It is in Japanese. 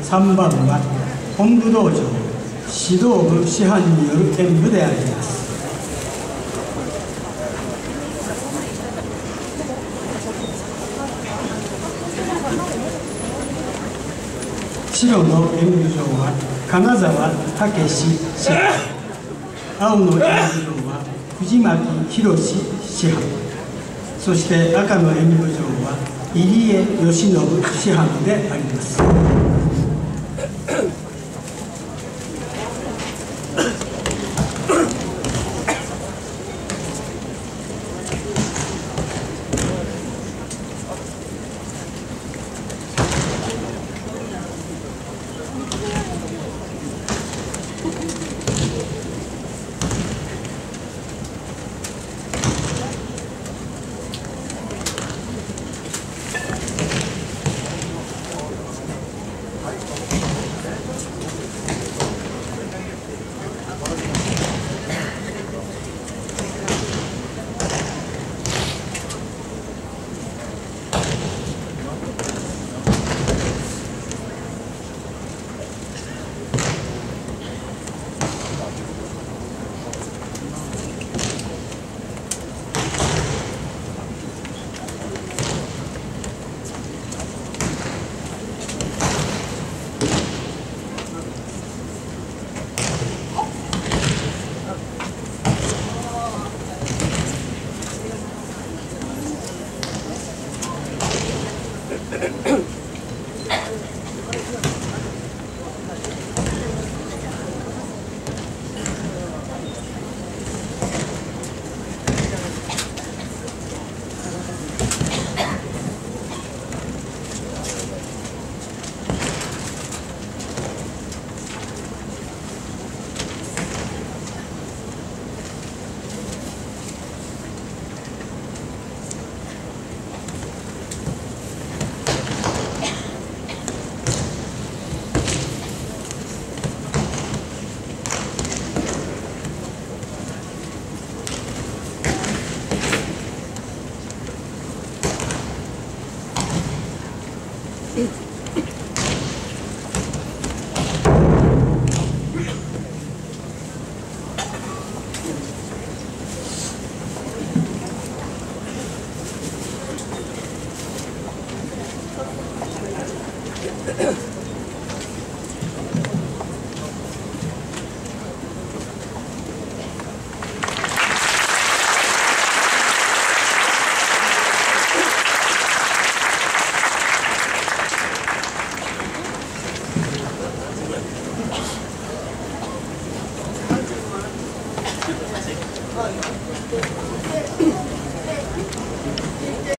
3番は本部道場指導部師範による演舞であります。白の演舞場は金沢武史師範、青の演舞場は藤巻博師範、そして赤の演舞場は入江義信師範であります。